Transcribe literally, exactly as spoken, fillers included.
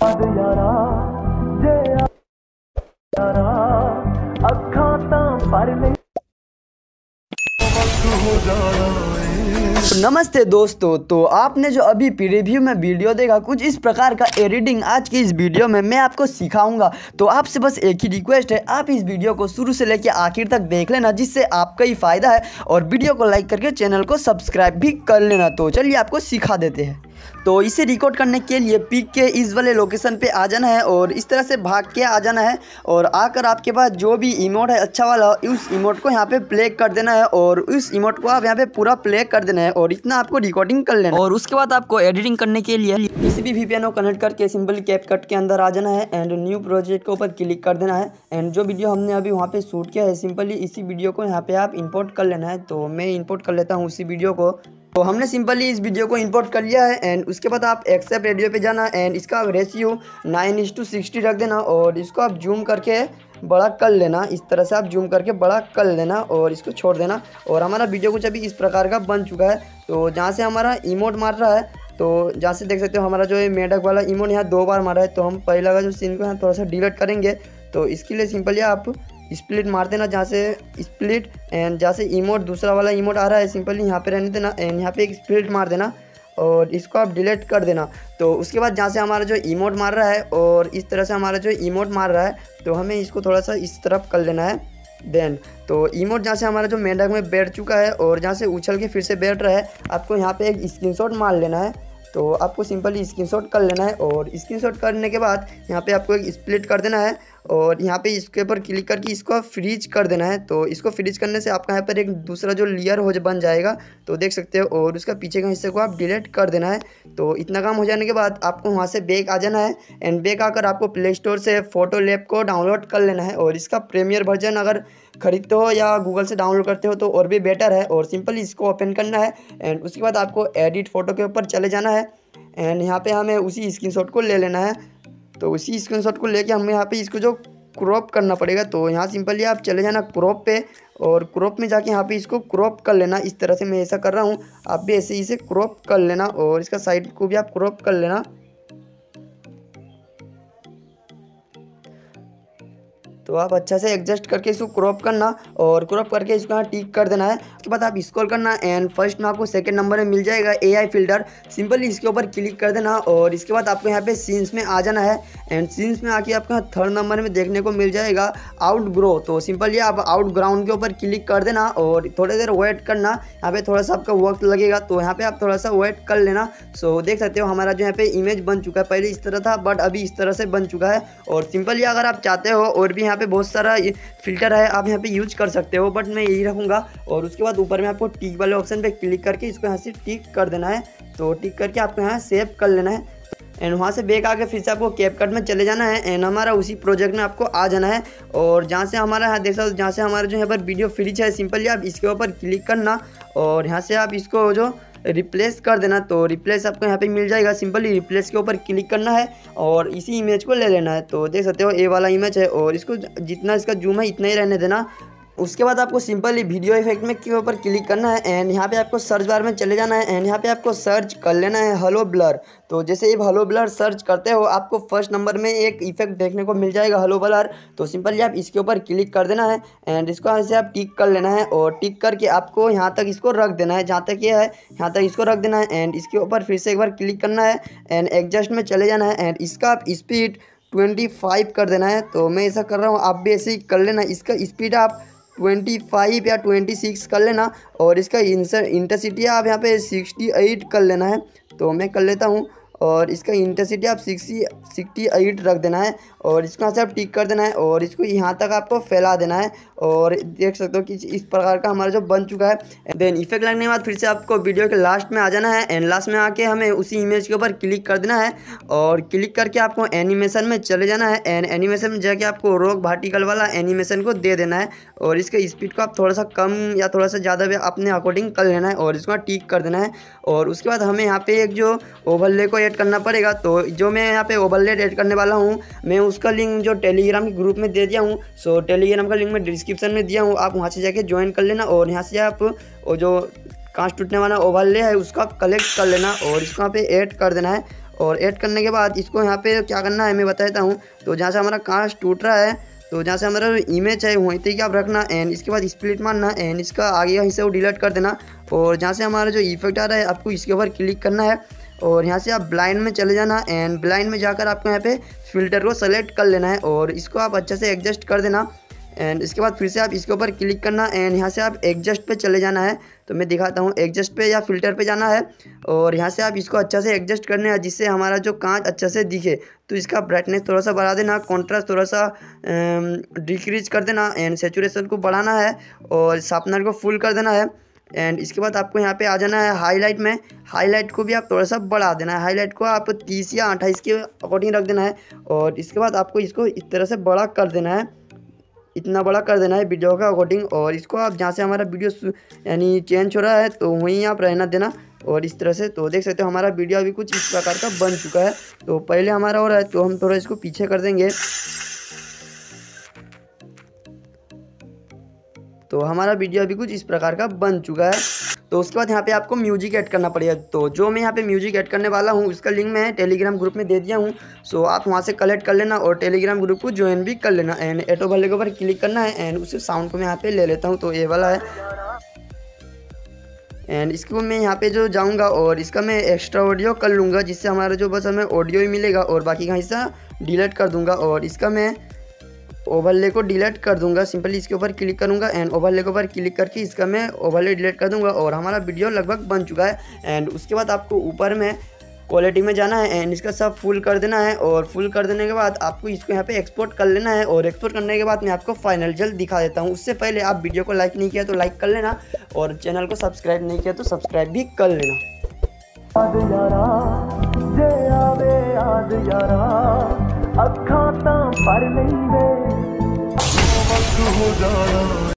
यारा जे यारा अखा तां पर नहीं हो जाना। नमस्ते दोस्तों, तो आपने जो अभी प्रीव्यू में वीडियो देखा कुछ इस प्रकार का एडिटिंग आज की इस वीडियो में मैं आपको सिखाऊंगा। तो आपसे बस एक ही रिक्वेस्ट है, आप इस वीडियो को शुरू से लेकर आखिर तक देख लेना, जिससे आपका ही फ़ायदा है। और वीडियो को लाइक करके चैनल को सब्सक्राइब भी कर लेना। तो चलिए आपको सिखा देते हैं। तो इसे रिकॉर्ड करने के लिए पिक के इस वाले लोकेशन पे आ जाना है और इस तरह से भाग के आ जाना है। और आकर आपके पास जो भी इमोट है अच्छा वाला, उस इमोट को यहाँ पे प्ले कर देना है और उस इमोट को आप यहाँ पे पूरा प्ले कर देना है और इतना आपको रिकॉर्डिंग कर लेना है। और उसके बाद आपको एडिटिंग करने के लिए किसी भी वीपीएन को कनेक्ट करके सिंपली कैपकट के अंदर आ जाना है एंड न्यू प्रोजेक्ट के ऊपर क्लिक कर देना है। एंड जो वीडियो हमने अभी वहाँ पे शूट किया है, सिंपली इसी वीडियो को यहाँ पे आप इंपोर्ट कर लेना है। तो मैं इंपोर्ट कर लेता हूँ उसी वीडियो को। तो हमने सिंपली इस वीडियो को इंपोर्ट कर लिया है एंड उसके बाद आप एक्सेप्ट रेडियो पे जाना एंड इसका ratio nine is to sixty रख देना और इसको आप जूम करके बड़ा कर लेना। इस तरह से आप जूम करके बड़ा कर लेना और इसको छोड़ देना। और हमारा वीडियो कुछ अभी इस प्रकार का बन चुका है। तो जहाँ से हमारा इमोट मार रहा है, तो जहाँ से देख सकते हो हमारा जो है मेढक वाला इमोट यहाँ दो बार मारा है। तो हम पहला का जो सीन को यहाँ थोड़ा सा डिलीट करेंगे। तो इसके लिए सिंपली आप स्प्लिट मार देना, जहाँ से स्प्लिट एंड जहाँ से इमोट दूसरा वाला इमोट आ रहा है सिंपली यहाँ पे रहने देना एंड यहाँ पे एक स्प्लिट मार देना और इसको आप डिलीट कर देना। तो उसके बाद जहाँ से हमारा जो इमोट मार रहा है और इस तरह से हमारा जो इमोट मार रहा है, तो हमें इसको थोड़ा सा इस तरफ कर लेना है। देन तो इमोट जहाँ से हमारा जो मेढक में बैठ चुका है और जहाँ से उछल के फिर से बैठ रहा है, आपको यहाँ पे एक स्क्रीनशॉट मार लेना है। तो आपको सिंपली स्क्रीनशॉट कर लेना है और स्क्रीनशॉट करने के बाद यहाँ पे आपको एक स्प्लिट कर देना है और यहाँ पे इसके ऊपर क्लिक करके इसको फ्रीज कर देना है। तो इसको फ्रीज करने से आपका यहाँ पर एक दूसरा जो लेयर हो बन जाएगा, तो देख सकते हो। और उसका पीछे का हिस्से को आप डिलीट कर देना है। तो इतना काम हो जाने के बाद आपको वहाँ से बैक आ जाना है एंड बैक आकर आपको प्ले स्टोर से फोटो लैब को डाउनलोड कर लेना है। और इसका प्रीमियर वर्जन अगर खरीदते हो या गूगल से डाउनलोड करते हो तो और भी बेटर है। और सिंपली इसको ओपन करना है एंड उसके बाद आपको एडिट फ़ोटो के ऊपर चले जाना है एंड यहाँ पे हमें उसी स्क्रीनशॉट को ले लेना है। तो उसी स्क्रीनशॉट को लेके हमें यहाँ पे इसको जो क्रॉप करना पड़ेगा। तो यहाँ सिंपली आप चले जाना क्रॉप पे और क्रॉप में जाके यहाँ पे इसको क्रॉप कर लेना। इस तरह से मैं ऐसा कर रहा हूँ, आप भी ऐसे ही इसे क्रॉप कर लेना और इसका साइड को भी आप क्रॉप कर लेना। तो आप अच्छा से एडजस्ट करके इसको क्रॉप करना और क्रॉप करके इसको यहाँ टिक कर देना है। उसके बाद आप स्क्रॉल करना एंड फर्स्ट में आपको सेकंड नंबर में मिल जाएगा एआई फिल्टर, सिंपली इसके ऊपर क्लिक कर देना और इसके बाद आपको यहाँ पे सीन्स में आ जाना है एंड सीन्स में आके आपको यहाँ थर्ड नंबर में देखने को मिल जाएगा आउट ग्रो। तो सिंपली आप आउट ग्राउंड के ऊपर क्लिक कर देना और थोड़ी देर वेट करना। यहाँ पे थोड़ा सा आपका वक्त लगेगा, तो यहाँ पे आप थोड़ा सा वेट कर लेना। सो देख सकते हो हमारा जो यहाँ पे इमेज बन चुका है, पहले इस तरह था बट अभी इस तरह से बन चुका है। और सिंपली अगर आप चाहते हो और भी पे बहुत सारा फिल्टर है, आप यहाँ पे यूज कर सकते हो, बट मैं यही रखूँगा। और उसके बाद ऊपर में आपको टिक वाले ऑप्शन पे क्लिक करके इसको यहाँ से टिक कर देना है। तो टिक करके आपको यहाँ सेव कर लेना है एंड वहाँ से बैक आके फिर से आपको कैपकट में चले जाना है एंड हमारा उसी प्रोजेक्ट में आपको आ जाना है। और जहाँ से हमारा यहाँ देख सकते हो, जहाँ से हमारा जो यहाँ पर वीडियो फ्रीज है, सिंपली आप इसके ऊपर क्लिक करना और यहाँ से आप इसको जो रिप्लेस कर देना। तो रिप्लेस आपको यहाँ पे मिल जाएगा, सिंपली रिप्लेस के ऊपर क्लिक करना है और इसी इमेज को ले लेना है। तो देख सकते हो ये वाला इमेज है और इसको जितना इसका जूम है इतना ही रहने देना। उसके बाद आपको सिंपली वीडियो इफेक्ट में के ऊपर क्लिक करना है एंड यहाँ पे आपको सर्च बार में चले जाना है एंड यहाँ पे आपको सर्च कर लेना है हेलो ब्लर। तो जैसे ये हेलो ब्लर सर्च करते हो आपको फर्स्ट नंबर में एक इफेक्ट देखने को मिल जाएगा हेलो ब्लर। तो सिंपली आप इसके ऊपर क्लिक कर देना है एंड इसको ऐसे आप टिक कर लेना है और टिक करके आपको यहाँ तक इसको रख देना है, जहाँ तक ये है यहाँ तक इसको रख देना है एंड इसके ऊपर फिर से एक बार क्लिक करना है एंड एडजस्ट में चले जाना है एंड इसका आप स्पीड ट्वेंटी फाइव कर देना है। तो मैं ऐसा कर रहा हूँ, आप भी ऐसे ही कर लेना। इसका स्पीड आप ट्वेंटी फाइव या ट्वेंटी सिक्स कर लेना और इसका इंटेंसिटी आप यहाँ पे सिक्सटी एट कर लेना है। तो मैं कर लेता हूँ और इसका इंटेंसिटी आप सिक्सटी सिक्सटी एट रख देना है और इसको यहाँ से आप टिक कर देना है और इसको यहाँ तक आपको फैला देना है। और देख सकते हो कि इस प्रकार का हमारा जो बन चुका है। देन इफेक्ट लगने के बाद फिर से आपको वीडियो के लास्ट में आ जाना है एंड लास्ट में आके हमें उसी इमेज के ऊपर क्लिक कर देना है और क्लिक करके आपको एनिमेशन में चले जाना है एंड एनिमेशन में जाके आपको रॉक वर्टिकल वाला एनिमेशन को दे देना है और इसके स्पीड को आप थोड़ा सा कम या थोड़ा सा ज़्यादा भी अपने अकॉर्डिंग कर लेना है और इसको टिक कर देना है। और उसके बाद हमें यहाँ पे एक जो ओवरले को ऐड करना पड़ेगा। तो जो मैं यहाँ पे ओवरले ऐड करने वाला हूँ, मैं उसका लिंक जो टेलीग्राम के ग्रुप में दे दिया हूँ। सो टेलीग्राम का लिंक मैं डिस्क्रिप्शन में दिया हूँ, आप वहाँ से जाके ज्वाइन कर लेना और यहाँ से आप वो जो कांच टूटने वाला ओवरले है उसका कलेक्ट कर लेना और इसको यहाँ पे ऐड कर देना है और ऐड करने के बाद इसको यहाँ पे क्या करना है मैं बताता हूँ। तो जहाँ से हमारा कांच टूट रहा है, तो जहाँ से हमारा इमेज है वहीं तक आप रखना एंड इसके बाद स्प्लिट मारना एंड इसका आगे का हिस्सा वो डिलीट कर देना। और जहाँ से हमारा जो इफेक्ट आ रहा है आपको इसके ऊपर क्लिक करना है और यहाँ से आप ब्लाइंड में चले जाना एंड ब्लाइंड में जाकर आपको यहाँ पे फिल्टर को सेलेक्ट कर लेना है और इसको आप अच्छे से एडजस्ट कर देना। एंड इसके बाद फिर से आप इसके ऊपर क्लिक करना एंड यहाँ से आप एडजस्ट पे चले जाना है। तो मैं दिखाता हूँ, एडजस्ट पे या फिल्टर पे जाना है और यहाँ से आप इसको अच्छा से एडजस्ट करना है जिससे हमारा जो कांच अच्छा से दिखे। तो इसका ब्राइटनेस थोड़ा सा बढ़ा देना, कॉन्ट्रास्ट थोड़ा सा डिक्रीज कर देना एंड सेचुरेशन को बढ़ाना है और शार्पनर को फुल कर देना है। एंड इसके बाद आपको यहाँ पे आ जाना है हाईलाइट में, हाईलाइट को भी आप थोड़ा सा बढ़ा देना है। हाईलाइट को आप तीस या अट्ठाईस के अकॉर्डिंग रख देना है और इसके बाद आपको इसको इस तरह से बड़ा कर देना है, इतना बड़ा कर देना है वीडियो का अकॉर्डिंग। और इसको आप जहाँ से हमारा वीडियो यानी चेंज हो रहा है तो वहीं आप रहना देना और इस तरह से। तो देख सकते हो हमारा वीडियो अभी कुछ इस प्रकार का बन चुका है। तो पहले हमारा हो रहा है तो हम थोड़ा इसको पीछे कर देंगे। तो हमारा वीडियो अभी कुछ इस प्रकार का बन चुका है। तो उसके बाद यहाँ पे आपको म्यूजिक ऐड करना पड़ेगा। तो जो मैं यहाँ पे म्यूजिक ऐड करने वाला हूँ उसका लिंक मैं टेलीग्राम ग्रुप में दे दिया हूँ। सो आप वहाँ से कलेक्ट कर लेना और टेलीग्राम ग्रुप को ज्वाइन भी कर लेना एंड एटो वाले के ऊपर क्लिक करना है एंड उस साउंड को मैं यहाँ पे ले लेता हूँ। तो ये वाला है एंड इसको मैं यहाँ पे जो जाऊँगा और इसका मैं एक्स्ट्रा ऑडियो कर लूँगा जिससे हमारा जो बस हमें ऑडियो ही मिलेगा और बाकी का हिस्सा डिलीट कर दूँगा। और इसका मैं ओवरले को डिलीट कर दूंगा, सिंपली इसके ऊपर क्लिक करूंगा एंड ओवरले के ऊपर क्लिक करके इसका मैं ओवरले डिलीट कर दूंगा और हमारा वीडियो लगभग बन चुका है। एंड उसके बाद आपको ऊपर में क्वालिटी में जाना है एंड इसका सब फुल कर देना है और फुल कर देने के बाद आपको इसको यहाँ पे एक्सपोर्ट कर लेना है और एक्सपोर्ट करने के बाद मैं आपको फाइनल रिजल्ट दिखा देता हूँ। उससे पहले आप वीडियो को लाइक नहीं किया तो लाइक कर लेना और चैनल को सब्सक्राइब नहीं किया तो सब्सक्राइब भी कर लेना। याद यारा जे आवे याद यारा अखां तां पर लैंदे वक्त हो जाना।